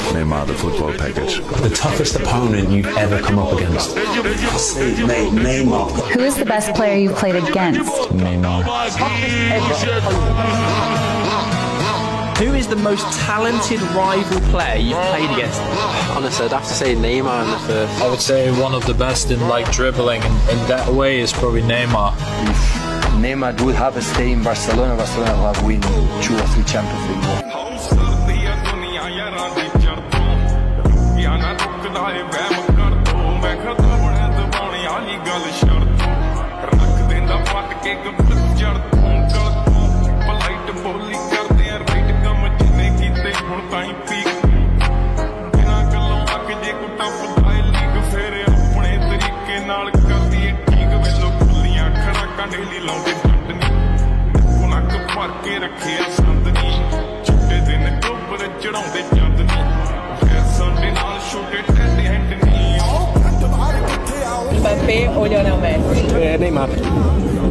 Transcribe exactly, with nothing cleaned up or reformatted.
Neymar, the football package. The toughest opponent you've ever come up against? I'll say Neymar. Who is the best player you've played against? Neymar. Who is the most talented rival player you've played against? Honestly, I'd have to say Neymar in the first. I would say one of the best in like dribbling, and in that way is probably Neymar. If Neymar would have stayed in Barcelona, Barcelona would have won two or three Champions League more. Mbappé ou Lionel Messi? Neymar.